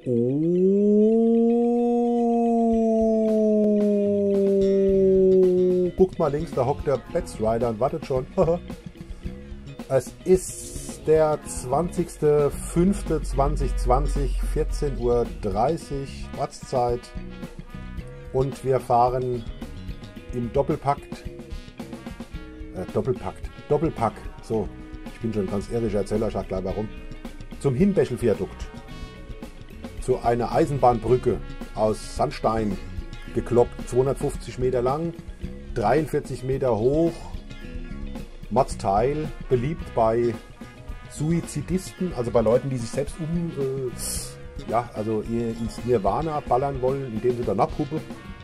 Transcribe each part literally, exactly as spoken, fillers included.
Oh, guckt mal links, da hockt der Betz Rider und wartet schon. Es ist der zwanzigster fünfter zweitausendzwanzig, vierzehn Uhr dreißig Ortszeit und wir fahren im Doppelpakt, äh, Doppelpakt, Doppelpack, so, ich bin schon ganz ehrlich, erzähle euch auch gleich warum, zum Hinbächel-Viadukt, zu einer Eisenbahnbrücke aus Sandstein gekloppt, zweihundertfünfzig Meter lang, dreiundvierzig Meter hoch, Motzteil, beliebt bei Suizidisten, also bei Leuten, die sich selbst um, äh, ja, also ins Nirvana ballern wollen, indem sie dann abhuppen.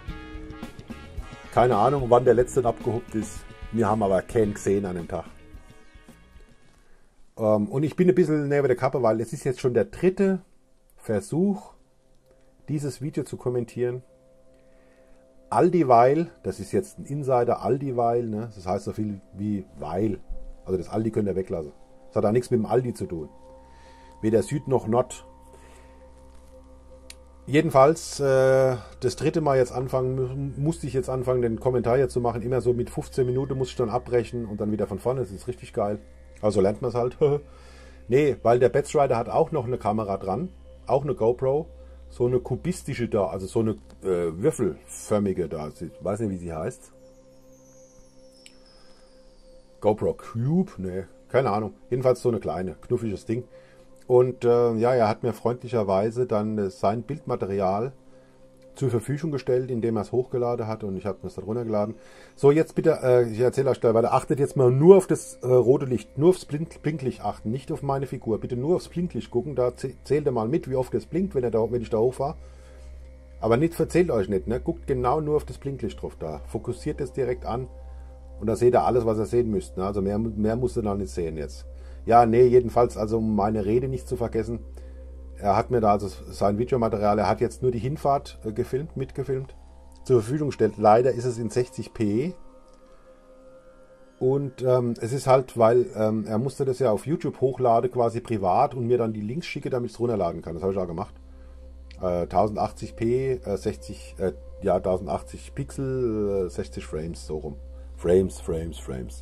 Keine Ahnung, wann der letzte abgehupt ist. Wir haben aber keinen gesehen an dem Tag. Ähm, und ich bin ein bisschen neben der Kappe, weil es ist jetzt schon der dritte Versuch, dieses Video zu kommentieren. All dieweil, das ist jetzt ein Insider, all dieweil, ne? Das heißt so viel wie weil. Also das Aldi könnt ihr weglassen. Das hat auch nichts mit dem Aldi zu tun. Weder Süd noch Nord. Jedenfalls, äh, das dritte Mal jetzt anfangen, musste ich jetzt anfangen, den Kommentar jetzt zu machen. Immer so mit fünfzehn Minuten muss ich dann abbrechen und dann wieder von vorne. Das ist richtig geil. Also lernt man es halt. Nee, weil der Betz Rider hat auch noch eine Kamera dran. Auch eine GoPro. So eine kubistische da, also so eine äh, würfelförmige da. Ich weiß nicht, wie sie heißt. GoPro Cube? Nee, keine Ahnung. Jedenfalls so eine kleine, knuffiges Ding. Und äh, ja, er hat mir freundlicherweise dann äh, sein Bildmaterial zur Verfügung gestellt, indem er es hochgeladen hat und ich habe es dann runtergeladen. So, jetzt bitte, äh, ich erzähle euch gleich weiter, achtet jetzt mal nur auf das äh, rote Licht, nur aufs Blink Blinklicht achten, nicht auf meine Figur. Bitte nur aufs Blinklicht gucken, da zählt ihr mal mit, wie oft es blinkt, wenn, er da, wenn ich da hochfahre. Aber nicht, verzählt euch nicht, ne? Guckt genau nur auf das Blinklicht drauf da. Fokussiert es direkt an und da seht ihr alles, was ihr sehen müsst. Ne? Also mehr, mehr musst ihr noch nicht sehen jetzt. Ja, nee, jedenfalls, also um meine Rede nicht zu vergessen, er hat mir da also sein Videomaterial, er hat jetzt nur die Hinfahrt äh, gefilmt, mitgefilmt, zur Verfügung gestellt. Leider ist es in sechzig p. Und ähm, es ist halt, weil ähm, er musste das ja auf YouTube hochladen, quasi privat und mir dann die Links schicke, damit ich es runterladen kann. Das habe ich auch gemacht. Äh, tausendachtzig p, äh, sechzig, äh, ja, tausendachtzig Pixel, äh, sechzig Frames, so rum. Frames, Frames, Frames.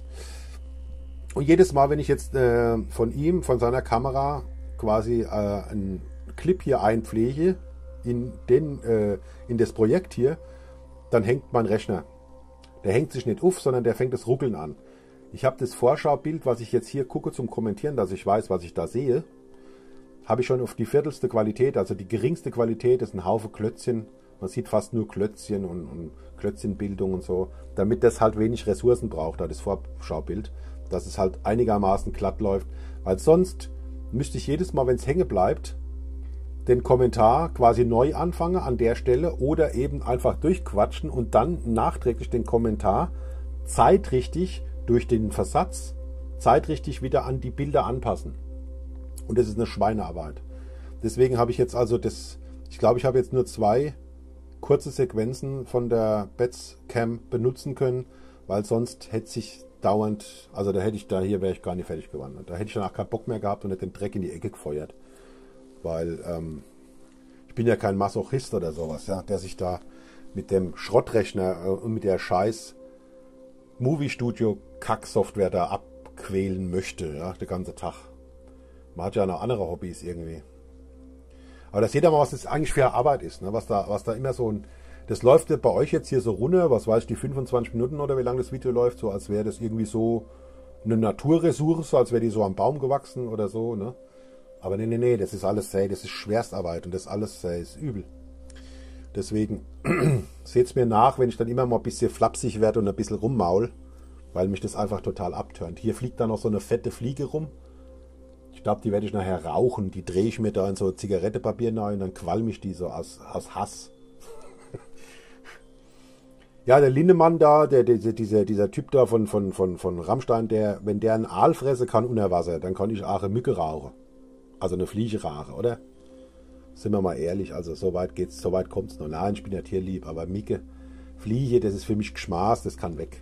Und jedes Mal, wenn ich jetzt äh, von ihm, von seiner Kamera quasi äh, einen Clip hier einpflege in, den, äh, in das Projekt hier, dann hängt mein Rechner. Der hängt sich nicht auf, sondern der fängt das Ruckeln an. Ich habe das Vorschaubild, was ich jetzt hier gucke zum Kommentieren, dass ich weiß, was ich da sehe, habe ich schon auf die viertelste Qualität, also die geringste Qualität, das ist ein Haufen Klötzchen. Man sieht fast nur Klötzchen und, und Klötzchenbildung und so, damit das halt wenig Ressourcen braucht, das Vorschaubild, dass es halt einigermaßen glatt läuft, weil sonst müsste ich jedes Mal, wenn es hängen bleibt, den Kommentar quasi neu anfangen an der Stelle oder eben einfach durchquatschen und dann nachträglich den Kommentar zeitrichtig durch den Versatz zeitrichtig wieder an die Bilder anpassen. Und das ist eine Schweinearbeit. Deswegen habe ich jetzt also das, ich glaube, ich habe jetzt nur zwei kurze Sequenzen von der Betz Cam benutzen können, weil sonst hätte sich dauernd, also da hätte ich da hier wäre ich gar nicht fertig gewandert. Da hätte ich danach keinen Bock mehr gehabt und hätte den Dreck in die Ecke gefeuert. Weil ähm, ich bin ja kein Masochist oder sowas, ja, der sich da mit dem Schrottrechner äh, und mit der scheiß Movie Studio Kack-Software da abquälen möchte, ja, den ganzen Tag. Man hat ja noch andere Hobbys irgendwie. Aber da seht ihr mal, was das eigentlich für Arbeit ist, ne? Was da, was da immer so ein, das läuft bei euch jetzt hier so runter, was weiß ich, die fünfundzwanzig Minuten oder wie lange das Video läuft, so als wäre das irgendwie so eine Naturressource, als wäre die so am Baum gewachsen oder so, ne? Aber nee, nee, nee, das ist alles, ey, das ist Schwerstarbeit und das alles ey, ist übel. Deswegen seht es mir nach, wenn ich dann immer mal ein bisschen flapsig werde und ein bisschen rummaul, weil mich das einfach total abturnt. Hier fliegt dann noch so eine fette Fliege rum. Ich glaube, die werde ich nachher rauchen. Die drehe ich mir da in so Zigarettepapier rein und dann qualm ich die so aus, aus Hass. Ja, der Lindemann da, der, der, dieser, dieser Typ da von, von, von, von Rammstein, der, wenn der einen Aal fressen kann unter Wasser, dann kann ich auch eine Mücke rauchen. Also eine Fliege rauchen, oder? Sind wir mal ehrlich, also so weit geht's, so weit kommt's noch. Nein, ich bin ja tierlieb, aber Micke, Fliege, das ist für mich Geschmaß, das kann weg.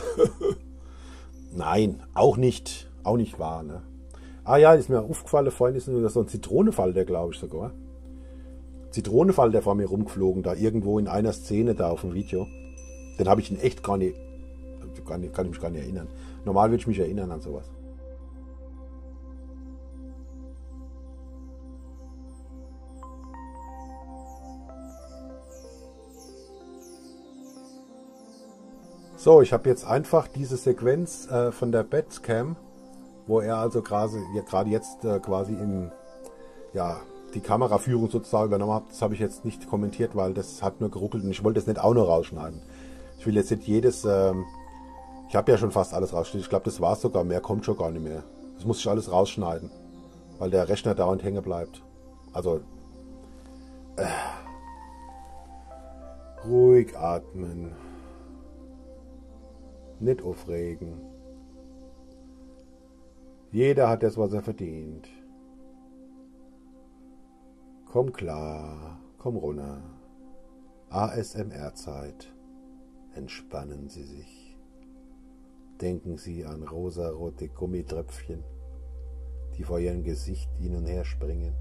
Nein, auch nicht, auch nicht wahr, ne? Ah ja, ist mir aufgefallen, vorhin ist nur so ein Zitronenfalter, glaube ich sogar. Zitronenfall, der vor mir rumgeflogen, da irgendwo in einer Szene da auf dem Video. Den habe ich in echt gar nicht, gar nicht, kann ich mich gar nicht erinnern. Normal würde ich mich erinnern an sowas. So, ich habe jetzt einfach diese Sequenz äh, von der Batcam, wo er also gerade ja, jetzt äh, quasi im, ja, die Kameraführung sozusagen übernommen hat. Das habe ich jetzt nicht kommentiert, weil das hat nur geruckelt und ich wollte das nicht auch noch rausschneiden. Ich will jetzt nicht jedes, ähm, ich habe ja schon fast alles rausgeschnitten. Ich glaube, das war es sogar, mehr kommt schon gar nicht mehr. Das muss ich alles rausschneiden, weil der Rechner dauernd hängen bleibt. Also, äh, ruhig atmen. Nicht aufregen. Jeder hat das, was er verdient. Komm klar, komm runter. A S M R-Zeit. Entspannen Sie sich. Denken Sie an rosarote Gummitröpfchen, die vor Ihrem Gesicht hin und her springen.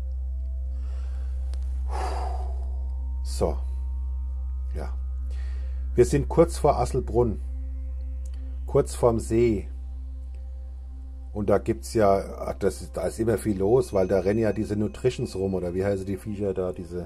So. Ja. Wir sind kurz vor Asselbrunn. Kurz vorm See. Und da gibt es ja, das, da ist immer viel los, weil da rennen ja diese Nutritions rum, oder wie heißen die Viecher da, diese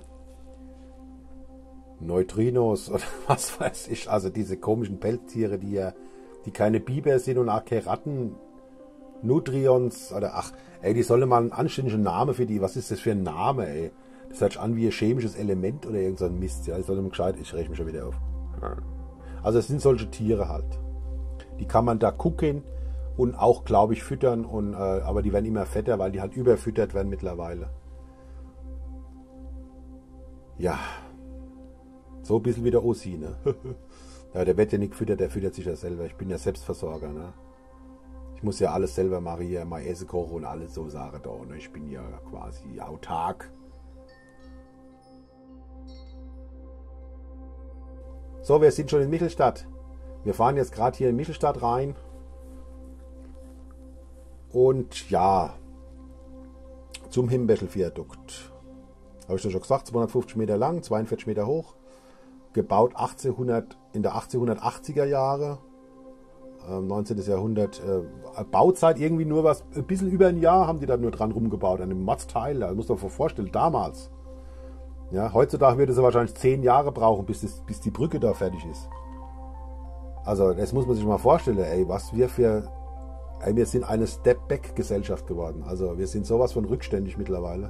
Neutrinos oder was weiß ich, also diese komischen Pelztiere, die ja, die keine Biber sind und auch keine Ratten, Nutrions, oder ach, ey, die sollen mal einen anständigen Namen für die, was ist das für ein Name, ey? Das hört sich an wie ein chemisches Element oder irgend so ein Mist, ja, ich soll gescheit, ich rechne mich schon wieder auf. Also es sind solche Tiere halt. Die kann man da gucken und auch, glaube ich, füttern. Und, äh, aber die werden immer fetter, weil die halt überfüttert werden mittlerweile. Ja. So ein bisschen wie der Ossi, ne? Ja, der wird ja nicht gefüttert, der füttert sich ja selber. Ich bin ja Selbstversorger, ne? Ich muss ja alles selber machen, hier mal Essen kochen und alles so Sachen da. Ne? Ich bin ja quasi autark. So, wir sind schon in Michelstadt. Wir fahren jetzt gerade hier in Michelstadt rein. Und ja, zum Himbeschel-Viadukt. Habe ich das schon gesagt, zweihundertfünfzig Meter lang, zweiundvierzig Meter hoch. Gebaut achtzehnhundert, in der achtzehnhundertachtziger Jahre. Äh, neunzehnten. Jahrhundert. Äh, Bauzeit irgendwie nur was, ein bisschen über ein Jahr haben die da nur dran rumgebaut. An dem Matzteil, da muss man sich vorstellen, damals. Ja, heutzutage würde es wahrscheinlich zehn Jahre brauchen, bis, das, bis die Brücke da fertig ist. Also das muss man sich mal vorstellen, ey, was wir für, ey, wir sind eine Step-Back-Gesellschaft geworden. Also wir sind sowas von rückständig mittlerweile.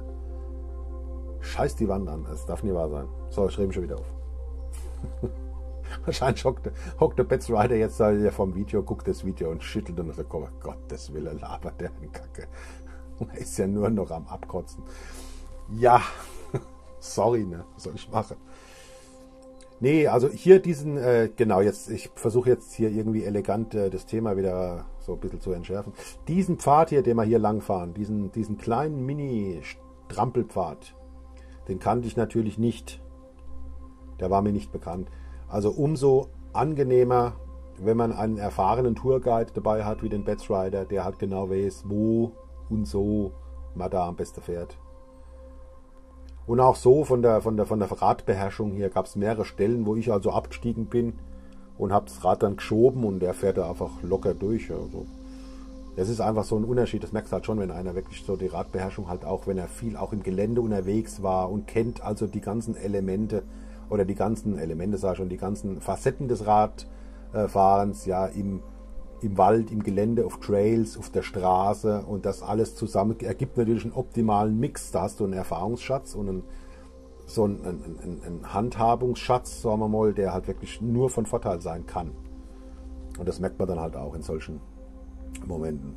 Scheiß die Wand an, das darf nie wahr sein. So, ich schreibe mich schon wieder auf. Wahrscheinlich hockt, hockt der Betz Rider jetzt da vom Video, guckt das Video und schüttelt und sagt, oh Gottes Willen, labert der eine Kacke. Er ist ja nur noch am Abkotzen. Ja, sorry, ne, was soll ich machen? Nee, also hier diesen, äh, genau, jetzt, ich versuche jetzt hier irgendwie elegant äh, das Thema wieder so ein bisschen zu entschärfen. Diesen Pfad hier, den wir hier lang fahren, diesen, diesen kleinen Mini-Strampelpfad, den kannte ich natürlich nicht. Der war mir nicht bekannt. Also umso angenehmer, wenn man einen erfahrenen Tourguide dabei hat, wie den Betz Rider, der halt genau weiß, wo und so man da am besten fährt. Und auch so von der, von der, von der Radbeherrschung hier gab es mehrere Stellen, wo ich also abgestiegen bin und habe das Rad dann geschoben und der fährt da einfach locker durch. Also das ist einfach so ein Unterschied, das merkst du halt schon, wenn einer wirklich so die Radbeherrschung halt auch, wenn er viel auch im Gelände unterwegs war und kennt also die ganzen Elemente oder die ganzen Elemente, sag ich schon, die ganzen Facetten des Radfahrens, ja, im, im Wald, im Gelände, auf Trails, auf der Straße und das alles zusammen ergibt natürlich einen optimalen Mix. Da hast du einen Erfahrungsschatz und einen, so einen, einen, einen Handhabungsschatz, sagen wir mal, der halt wirklich nur von Vorteil sein kann. Und das merkt man dann halt auch in solchen Momenten.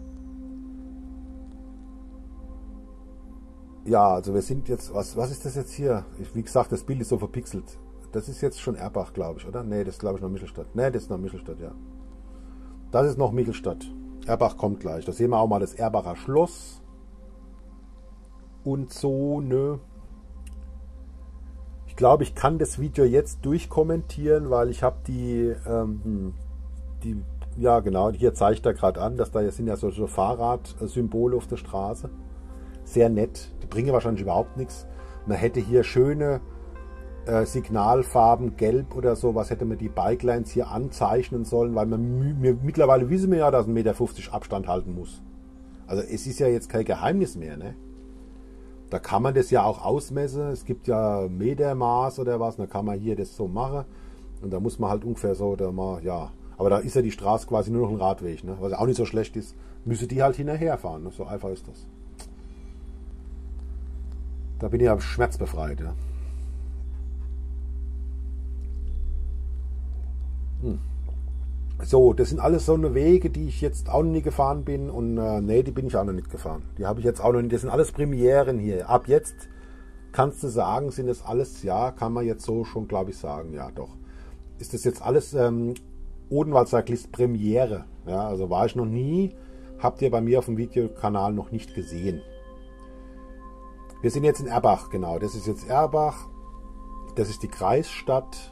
Ja, also wir sind jetzt, was, was ist das jetzt hier? Ich, wie gesagt, das Bild ist so verpixelt. Das ist jetzt schon Erbach, glaube ich, oder? Nee, das ist, glaube ich, noch Michelstadt. Nee, das ist noch Michelstadt, ja. Das ist noch Michelstadt. Erbach kommt gleich. Da sehen wir auch mal das Erbacher Schloss. Und so, ne? Ich glaube, ich kann das Video jetzt durchkommentieren, weil ich habe die, ähm, die, ja genau, hier zeigt er gerade an, dass da jetzt sind ja solche Fahrradsymbole auf der Straße. Sehr nett. Die bringen wahrscheinlich überhaupt nichts. man hätte hier schöne äh, Signalfarben, gelb oder so, was hätte man die Bikelines hier anzeichnen sollen, weil man wir, mittlerweile wissen wir ja, dass ein Meter fünfzig Abstand halten muss. Also es ist ja jetzt kein Geheimnis mehr, ne? Da kann man das ja auch ausmessen. Es gibt ja Metermaß oder was, dann kann man hier das so machen. Und da muss man halt ungefähr so, da mal, ja. Aber da ist ja die Straße quasi nur noch ein Radweg, ne? Was auch nicht so schlecht ist. Müssen die halt hinterherfahren, ne? So einfach ist das. Da bin ich ja schmerzbefreit, ja. Hm. So, das sind alles so eine Wege, die ich jetzt auch noch nie gefahren bin. Und äh, nee, die bin ich auch noch nicht gefahren. Die habe ich jetzt auch noch nicht. Das sind alles Premieren hier. Ab jetzt kannst du sagen, sind das alles, ja, kann man jetzt so schon, glaube ich, sagen. Ja, doch. Ist das jetzt alles ähm, Odenwald-Cyclist Premiere. Ja, also war ich noch nie. Habt ihr bei mir auf dem Videokanal noch nicht gesehen. Wir sind jetzt in Erbach, genau. Das ist jetzt Erbach. Das ist die Kreisstadt.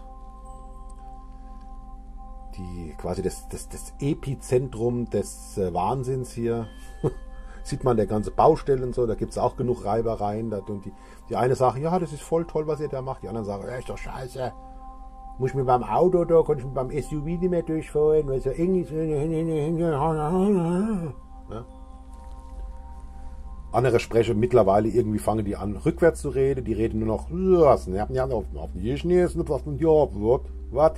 Die, quasi das, das, das Epizentrum des äh, Wahnsinns hier. Sieht man der ganze Baustellen und so, da gibt es auch genug Reibereien. Da, und die, die eine sagt, ja, das ist voll toll, was ihr da macht. Die anderen sagen, ja, ist doch scheiße. Muss ich mit meinem Auto da, kann ich mit meinem S U V nicht mehr durchfahren, weil es so eng ist. Ja. Andere sprechen mittlerweile, irgendwie fangen die an, rückwärts zu reden. Die reden nur noch, was, ne, ja, auf die Schnee, was, ja, was,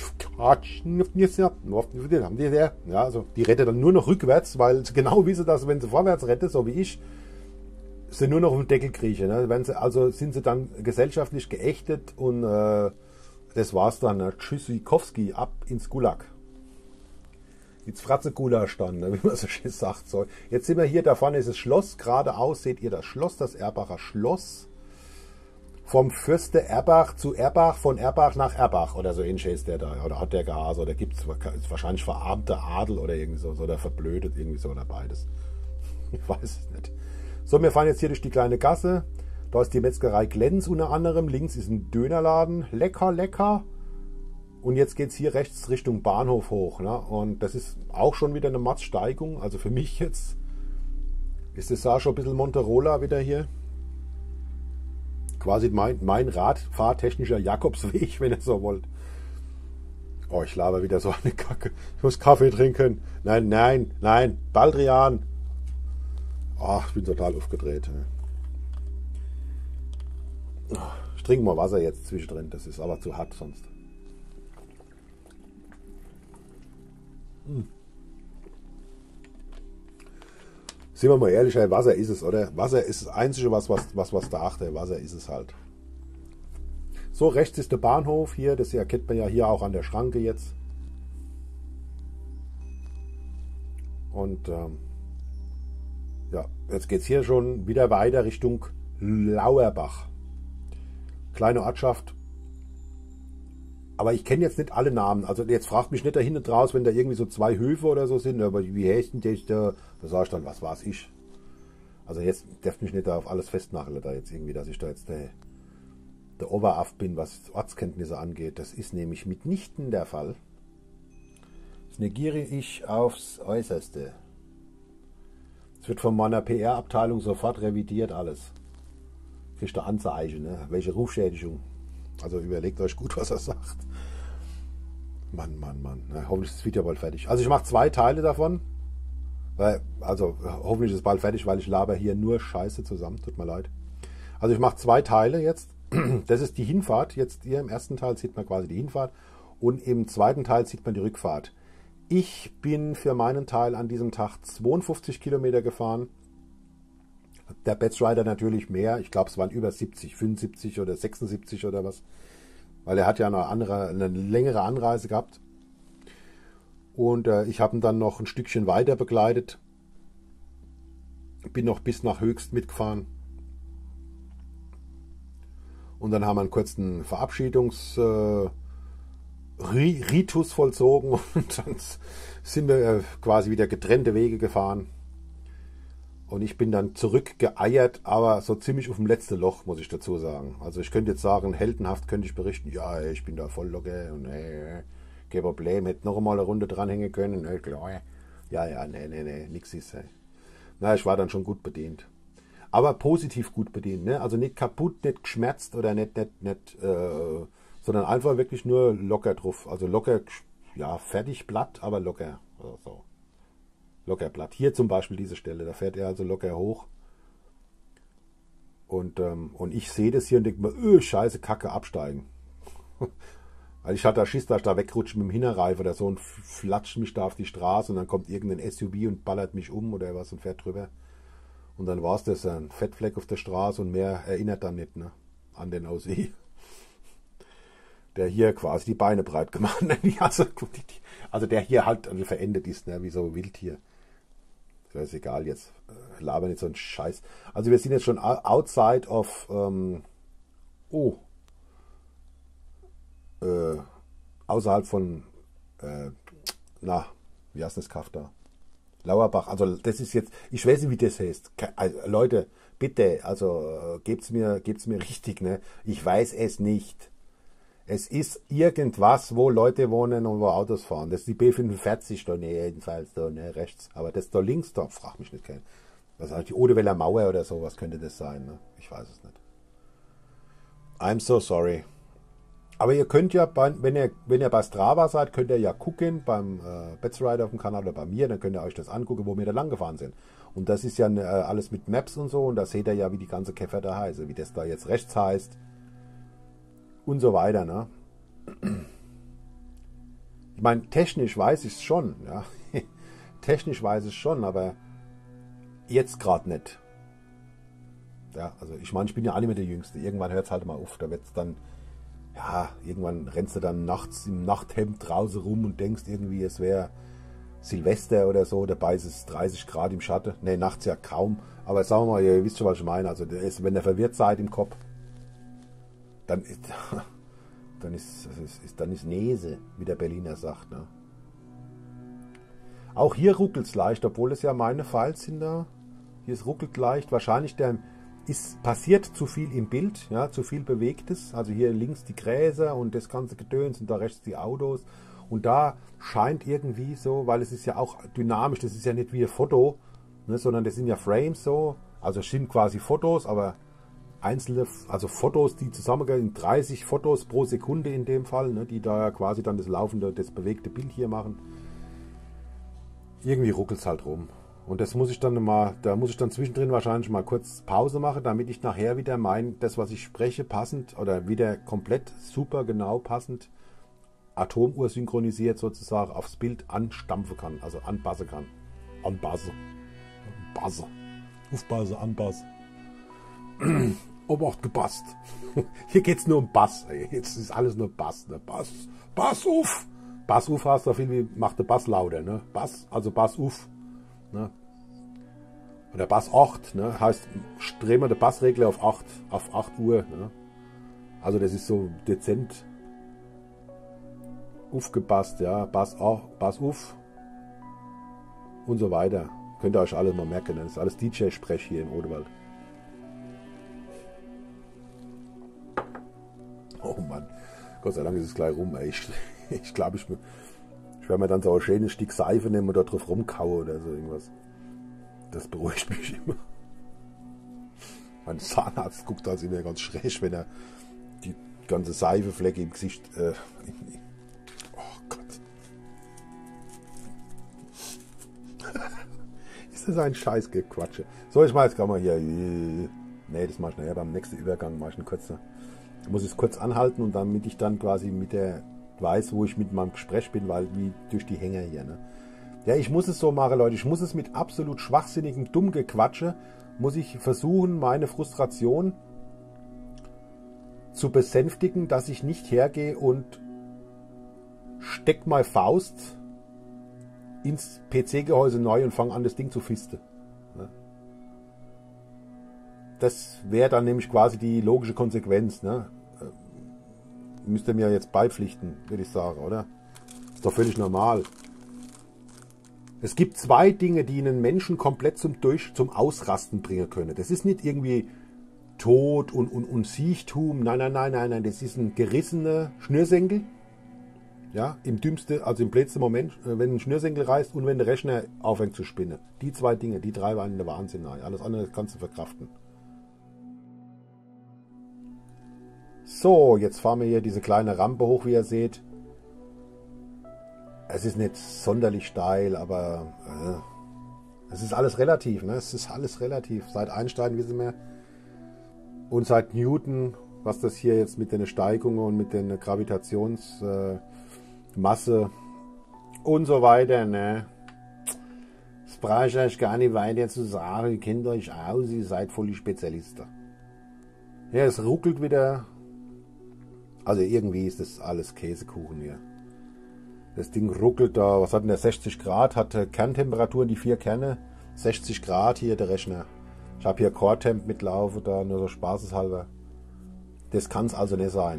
ja, also die rettet dann nur noch rückwärts, weil sie genau wissen, dass wenn sie vorwärts rettet, so wie ich, sie nur noch auf den Deckel kriechen. Ne? Wenn sie, also sind sie dann gesellschaftlich geächtet und äh, das war's dann. Ne? Tschüssikowski, ab ins Gulag. Ins Fratze-Gulasch dann, ne? Wie man so schön sagt. So, jetzt sind wir hier, da vorne ist das Schloss, geradeaus seht ihr das Schloss, das Erbacher Schloss. Vom Fürste Erbach zu Erbach, von Erbach nach Erbach oder so ähnlich ist der da. Oder hat der Gehase oder gibt es wahrscheinlich verarmter Adel oder irgendwie so. Oder verblödet irgendwie so oder beides. Ich weiß es nicht. So, wir fahren jetzt hier durch die kleine Gasse. Da ist die Metzgerei Glenz unter anderem. Links ist ein Dönerladen. Lecker, lecker. Und jetzt geht es hier rechts Richtung Bahnhof hoch. Ne? Und das ist auch schon wieder eine Matzsteigung. Also für mich jetzt ist das da schon ein bisschen Monterola wieder hier. Quasi mein, mein radfahrtechnischer Jakobsweg, wenn ihr so wollt. Oh, ich laber wieder so eine Kacke. Ich muss Kaffee trinken. Nein, nein, nein. Baldrian. Oh, ich bin total aufgedreht. Ich trinke mal Wasser jetzt zwischendrin. Das ist aber zu hart sonst. Hm. Sind wir mal ehrlich, Wasser ist es, oder? Wasser ist das Einzige, was was, was, was da achte. Wasser ist es halt. So, rechts ist der Bahnhof hier. Das erkennt man ja hier auch an der Schranke jetzt. Und ähm, ja, jetzt geht es hier schon wieder weiter Richtung Lauerbach. Kleine Ortschaft. Aber ich kenne jetzt nicht alle Namen. Also jetzt fragt mich nicht da hinten draus, wenn da irgendwie so zwei Höfe oder so sind. Aber wie heißt denn das da? Da sage ich dann, was weiß ich. Also jetzt darf mich nicht da auf alles festnageln, da jetzt irgendwie, dass ich da jetzt der, der Oberaff bin, was Ortskenntnisse angeht. Das ist nämlich mitnichten der Fall. Das negiere ich aufs Äußerste. Es wird von meiner P R-Abteilung sofort revidiert alles. Kriegt eine Anzeige, ne? Welche Rufschädigung. Also überlegt euch gut, was er sagt. Mann, Mann, Mann. Na, hoffentlich ist das Video bald fertig. Also ich mache zwei Teile davon. Weil, also hoffentlich ist es bald fertig, weil ich laber hier nur Scheiße zusammen. Tut mir leid. Also ich mache zwei Teile jetzt. Das ist die Hinfahrt. Jetzt hier im ersten Teil sieht man quasi die Hinfahrt. Und im zweiten Teil sieht man die Rückfahrt. Ich bin für meinen Teil an diesem Tag zweiundfünfzig Kilometer gefahren. Der Betz Rider natürlich mehr. Ich glaube, es waren über siebzig, fünfundsiebzig oder sechsundsiebzig oder was. Weil er hat ja eine, andere, eine längere Anreise gehabt. Und äh, ich habe ihn dann noch ein Stückchen weiter begleitet. Bin noch bis nach Höchst mitgefahren. Und dann haben wir einen kurzen Verabschiedungsritus äh, vollzogen. Und dann sind wir äh, quasi wieder getrennte Wege gefahren. Und ich bin dann zurückgeeiert, aber so ziemlich auf dem letzten Loch, muss ich dazu sagen. Also ich könnte jetzt sagen, heldenhaft könnte ich berichten, ja, ich bin da voll locker und äh, kein Problem, hätte noch einmal eine Runde dranhängen können. Äh, klar. Ja, ja, nee, nee, nee, nix ist. Ey. Na, ich war dann schon gut bedient. aber positiv gut bedient. Ne? Also nicht kaputt, nicht geschmerzt oder nicht, nicht, nicht äh, sondern einfach wirklich nur locker drauf. Also locker, ja, fertig platt, aber locker. Also so. Locker platt. Hier zum Beispiel diese Stelle, da fährt er also locker hoch. Und, ähm, und ich sehe das hier und denke mir, öh, scheiße, Kacke, absteigen. Weil ich hatte da Schiss, dass ich da wegrutsche mit dem Hinterreifen oder so und flatscht mich da auf die Straße und dann kommt irgendein S U V und ballert mich um oder was und fährt drüber. Und dann war es das, ein Fettfleck auf der Straße und mehr erinnert dann nicht, ne, an den O C. Der hier quasi die Beine breit gemacht hat. Also, also der hier halt verendet ist, ne, wie so wild hier. Das ist egal jetzt. Laber nicht so einen Scheiß. Also wir sind jetzt schon outside of ähm, oh äh, außerhalb von äh, na, wie heißt das Kaff da? Lauerbach. Also das ist jetzt, ich weiß nicht, wie das heißt. Also, Leute, bitte, also gebt's mir, gebt's mir richtig, ne? Ich weiß es nicht. Es ist irgendwas, wo Leute wohnen und wo Autos fahren. Das ist die B fünfundvierzig da, ne, jedenfalls da, ne, rechts. Aber das da links da, frag mich nicht, kein. Das ist halt die Odeweller Mauer oder sowas könnte das sein, ne? Ich weiß es nicht. I'm so sorry. Aber ihr könnt ja, bei, wenn ihr wenn ihr bei Strava seid, könnt ihr ja gucken, beim äh, Betzrider auf dem Kanal oder bei mir, dann könnt ihr euch das angucken, wo wir da lang gefahren sind. Und das ist ja äh, alles mit Maps und so und da seht ihr ja, wie die ganze Käfer da heißt, wie das da jetzt rechts heißt. Und so weiter, ne? Ich meine, technisch weiß ich es schon, ja. Technisch weiß ich es schon, aber jetzt gerade nicht. Ja, also ich meine, ich bin ja auch nicht mehr der Jüngste. Irgendwann hört es halt mal auf. Da wird es dann, ja, irgendwann rennst du dann nachts im Nachthemd draußen rum und denkst irgendwie, es wäre Silvester oder so. Dabei ist es dreißig Grad im Schatten. Ne, nachts ja kaum. Aber sagen wir mal, ihr wisst schon, was ich meine. Also wenn ihr verwirrt seid im Kopf, dann ist, dann ist, ist, dann ist Nese, wie der Berliner sagt. Ne? Auch hier ruckelt es leicht, obwohl es ja meine Files sind da. Hier ist ruckelt leicht. Wahrscheinlich der, ist passiert zu viel im Bild, ja, zu viel Bewegtes. Also hier links die Gräser und das ganze Gedöns und da rechts die Autos. Und da scheint irgendwie so, weil es ist ja auch dynamisch, das ist ja nicht wie ein Foto, ne, sondern das sind ja Frames so. Also es sind quasi Fotos, aber einzelne, also Fotos, die zusammengehen, dreißig Fotos pro Sekunde in dem Fall, ne, die da ja quasi dann das laufende, das bewegte Bild hier machen. Irgendwie ruckelt es halt rum. Und das muss ich dann mal, da muss ich dann zwischendrin wahrscheinlich mal kurz Pause machen, damit ich nachher wieder mein, das, was ich spreche, passend oder wieder komplett super genau passend Atomuhr synchronisiert sozusagen aufs Bild anstampfen kann, also anpassen kann. Anpassen. Anpassen. Aufpassen, anpassen. Obacht, gepasst. Hier geht es nur um Bass. Ey. Jetzt ist alles nur Bass. Ne? Bass. Bass auf. Bass auf heißt so viel wie macht der Bass lauter. Ne? Bass, also Bass auf. Ne? Oder Bass acht. Ne? Heißt, drehen wir den Bassregler auf acht, auf acht Uhr. Ne? Also das ist so dezent aufgepasst. Ja? Bass, auf, Bass auf. Und so weiter. Könnt ihr euch alles mal merken. Ne? Das ist alles D J-Sprech hier im Odewald. Oh Mann, Gott sei Dank ist es gleich rum. Ey. Ich, ich glaube, ich, ich werde mir dann so ein schönes Stück Seife nehmen und da drauf rumkauen oder so irgendwas. Das beruhigt mich immer. Mein Zahnarzt guckt also immer ganz schräg, wenn er die ganze Seifeflecke im Gesicht... Äh, oh Gott. Ist das ein Scheißgequatsche? So, ich mache jetzt gerade mal hier... Nee, das mache ich nachher beim nächsten Übergang. Mache ich einen kurzen... muss ich es kurz anhalten und damit ich dann quasi mit der weiß, wo ich mit meinem Gespräch bin, weil wie durch die Hänger hier. Ne? Ja, ich muss es so machen, Leute. Ich muss es mit absolut schwachsinnigem Dummgequatsche, muss ich versuchen, meine Frustration zu besänftigen, dass ich nicht hergehe und steck meine Faust ins P C-Gehäuse neu und fange an, das Ding zu fisten. Ne? Das wäre dann nämlich quasi die logische Konsequenz. Ne? Müsst ihr mir jetzt beipflichten, würde ich sagen, oder? Ist doch völlig normal. Es gibt zwei Dinge, die einen Menschen komplett zum, Durch, zum Ausrasten bringen können. Das ist nicht irgendwie Tod und, und, und Siechtum. Nein, nein, nein, nein, nein. Das ist ein gerissener Schnürsenkel. Ja, im dümmsten, also im blödsten Moment, äh, wenn ein Schnürsenkel reißt und wenn der Rechner aufhängt zu spinnen. Die zwei Dinge, die drei waren der Wahnsinn. Nein. Alles andere kannst du verkraften. So, jetzt fahren wir hier diese kleine Rampe hoch, wie ihr seht. Es ist nicht sonderlich steil, aber äh, es ist alles relativ. Ne? Es ist alles relativ. Seit Einstein wissen wir und seit Newton, was das hier jetzt mit den Steigungen und mit den Gravitationsmasse äh, und so weiter. Ne? Das brauche ich euch gar nicht weiter zu sagen. Ihr kennt euch aus, ihr seid voll die Spezialisten. Ja, es ruckelt wieder. Also irgendwie ist das alles Käsekuchen hier. Das Ding ruckelt da, was hat denn der, sechzig Grad, hat Kerntemperatur, die vier Kerne, sechzig Grad hier der Rechner. Ich habe hier Core Temp mitlaufen, da nur so spaßeshalber. Das kann es also nicht sein.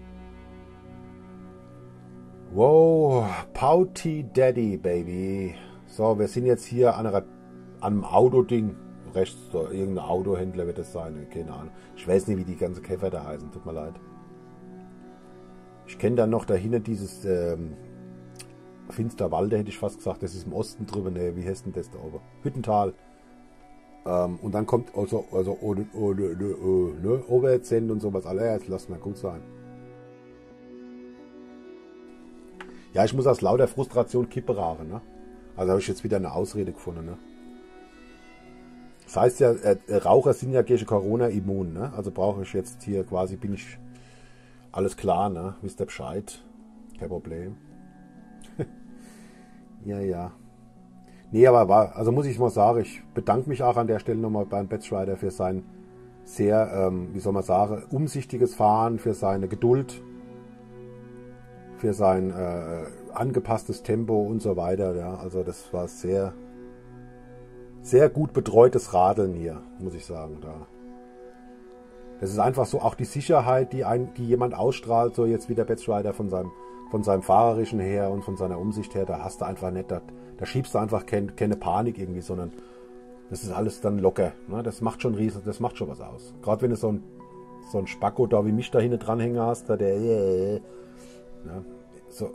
Wow, Pouty Daddy, Baby. So, wir sind jetzt hier an, einer, an einem Autoding. Rechts, so, irgendein Autohändler wird das sein, keine Ahnung. Ich weiß nicht, wie die ganzen Käfer da heißen, tut mir leid. Ich kenne dann noch dahinter dieses ähm, Finsterwalde, hätte ich fast gesagt. Das ist im Osten drüber. Ne, wie heißt denn das da oben? Hüttental. Ähm, und dann kommt also, also oh, oh, oh, oh, ne, Oberzend und sowas. Alle, jetzt lass mal gut sein. Ja, ich muss aus lauter Frustration Kippe rauchen. Ne? Also habe ich jetzt wieder eine Ausrede gefunden. Ne? Das heißt ja, äh, Raucher sind ja gegen Corona immun. Ne? Also brauche ich jetzt hier quasi, bin ich... Alles klar, ne? Wisst ihr Bescheid? Kein Problem. ja, ja. Nee, aber war, also muss ich mal sagen, ich bedanke mich auch an der Stelle nochmal beim Batchrider für sein sehr, ähm, wie soll man sagen, umsichtiges Fahren, für seine Geduld, für sein äh, angepasstes Tempo und so weiter. Ja. Also das war sehr, sehr gut betreutes Radeln hier, muss ich sagen. Da. Das ist einfach so auch die Sicherheit, die, ein, die jemand ausstrahlt, so jetzt wie der Batchrider von seinem, von seinem Fahrerischen her und von seiner Umsicht her, da hast du einfach nicht, da, da schiebst du einfach kein, keine Panik irgendwie, sondern das ist alles dann locker. Ne? Das macht schon riesen, das macht schon was aus. Gerade wenn du so ein, so ein Spacko da wie mich da hinten dranhängen hast, da der äh, ja, so.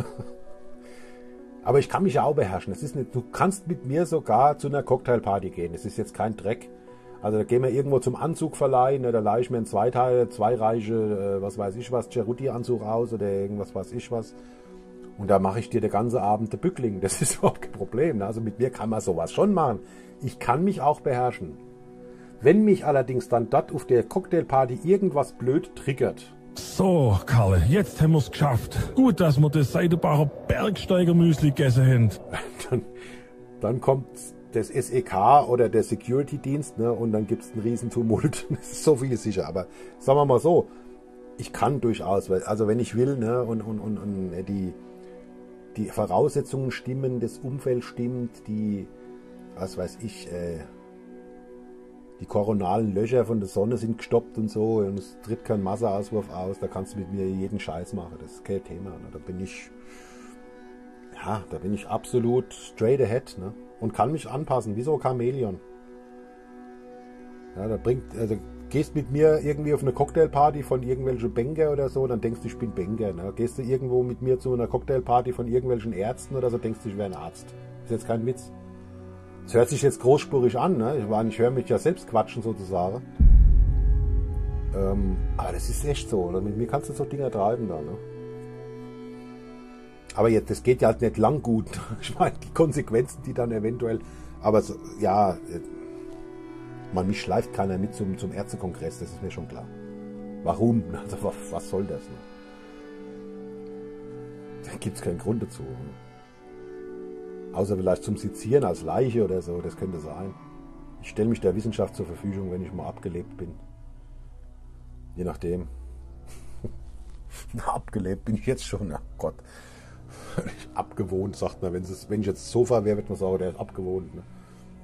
Aber ich kann mich ja auch beherrschen. Das ist nicht, du kannst mit mir sogar zu einer Cocktailparty gehen. Das ist jetzt kein Dreck. Also da gehen wir irgendwo zum Anzugverleih, ne, da leihe ich mir ein Zweiteil, zweireiche, äh, was weiß ich was, Ceruti-Anzug aus oder irgendwas weiß ich was. Und da mache ich dir den ganzen Abend den Bückling. Das ist überhaupt kein Problem. Ne? Also mit mir kann man sowas schon machen. Ich kann mich auch beherrschen. Wenn mich allerdings dann dort auf der Cocktailparty irgendwas blöd triggert. So, Karle, jetzt haben wir es geschafft. Gut, dass wir das Seidenbacher Bergsteiger-Müsli gegessen haben. dann, dann kommt das S E K oder der Security-Dienst, ne, und dann gibt es einen riesen Tumult. Das ist so viel sicher. Aber sagen wir mal so, ich kann durchaus, weil, also wenn ich will, ne, und, und, und, und die, die Voraussetzungen stimmen, das Umfeld stimmt, die, was weiß ich, äh, die koronalen Löcher von der Sonne sind gestoppt und so, und es tritt kein Masseauswurf aus, da kannst du mit mir jeden Scheiß machen. Das ist kein Thema. Ne. Da bin ich, ja, da bin ich absolut straight ahead, ne? Und kann mich anpassen, wie so ein Chamäleon. Ja, da bringt, also gehst mit mir irgendwie auf eine Cocktailparty von irgendwelchen Banker oder so, dann denkst du, ich bin Banker. Ne? Gehst du irgendwo mit mir zu einer Cocktailparty von irgendwelchen Ärzten oder so, denkst du, ich wäre ein Arzt. Das ist jetzt kein Witz. Das hört sich jetzt großspurig an, ne? Ich, meine, ich höre mich ja selbst quatschen sozusagen. Ähm, aber das ist echt so. Oder? Mit mir kannst du so Dinger treiben da, ne? Aber jetzt, das geht ja halt nicht lang gut. Ich meine, die Konsequenzen, die dann eventuell, aber so, ja, man, mich schleift keiner mit zum, zum Ärztekongress, das ist mir schon klar. Warum? Also, was, was soll das? Ne? Da gibt es keinen Grund dazu. Ne? Außer vielleicht zum Sezieren als Leiche oder so, das könnte sein. Ich stelle mich der Wissenschaft zur Verfügung, wenn ich mal abgelebt bin. Je nachdem. Abgelebt bin ich jetzt schon, ach Gott. Abgewohnt, sagt man. Wenn, es, wenn ich jetzt Sofa wäre, wird man sagen, der ist abgewohnt. Ne?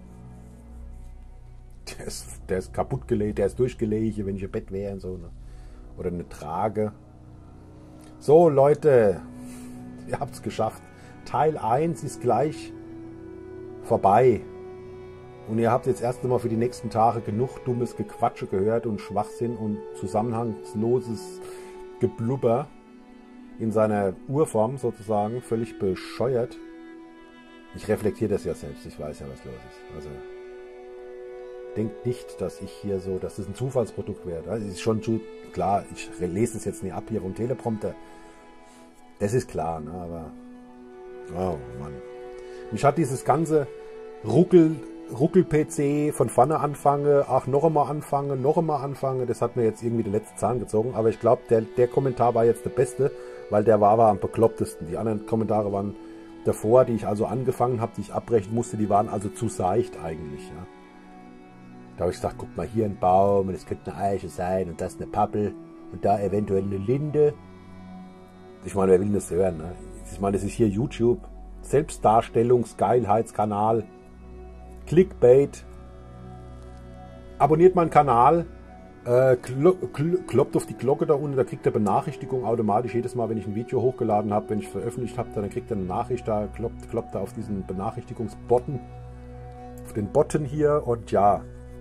Der, ist, der ist kaputt gelegt, der ist durchgelegt, wenn ich im Bett wäre und so. Ne? Oder eine Trage. So, Leute, ihr habt es geschafft. Teil eins ist gleich vorbei. Und ihr habt jetzt erst einmal für die nächsten Tage genug dummes Gequatsche gehört und Schwachsinn und zusammenhangsloses Geblubber. in seiner Urform sozusagen, völlig bescheuert. Ich reflektiere das ja selbst, ich weiß ja, was los ist. Also denkt nicht, dass ich hier so, dass das ein Zufallsprodukt wäre. Das ist schon zu klar, ich lese es jetzt nicht ab hier vom Teleprompter. Das ist klar, ne? Aber oh Mann. Mich hat dieses ganze Ruckel, Ruckel-P C von vorne anfange, ach noch einmal anfange, noch einmal anfange, das hat mir jetzt irgendwie den letzten Zahn gezogen. Aber ich glaube, der, der Kommentar war jetzt der beste, weil der war, war am beklopptesten. Die anderen Kommentare waren davor, die ich also angefangen habe, die ich abbrechen musste, die waren also zu seicht eigentlich. Ja. Da habe ich gesagt, guck mal, hier ein Baum und es könnte eine Eiche sein und das eine Pappel und da eventuell eine Linde. Ich meine, wer will das hören? Ne? Ich meine, das ist hier YouTube. Selbstdarstellungsgeilheitskanal. Clickbait. Abonniert meinen Kanal. Äh, klo kl kloppt auf die Glocke da unten. Da kriegt ihr Benachrichtigung automatisch jedes Mal, wenn ich ein Video hochgeladen habe. Wenn ich veröffentlicht habe, dann kriegt ihr eine Nachricht. Da kloppt, kloppt er auf diesen Benachrichtigungsbutton. Auf den Button hier. Und ja,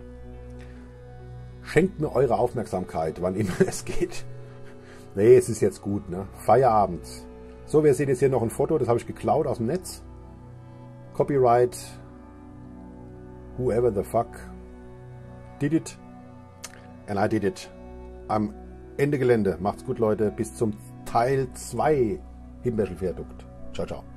schenkt mir eure Aufmerksamkeit, wann immer es geht. Nee, es ist jetzt gut, ne? Feierabend. So, wir sehen jetzt hier noch ein Foto, das habe ich geklaut aus dem Netz. Copyright. Whoever the fuck did it. And I did it. Am Ende Gelände. Macht's gut, Leute. Bis zum Teil zwei Himbeerschelviadukt. Ciao, ciao.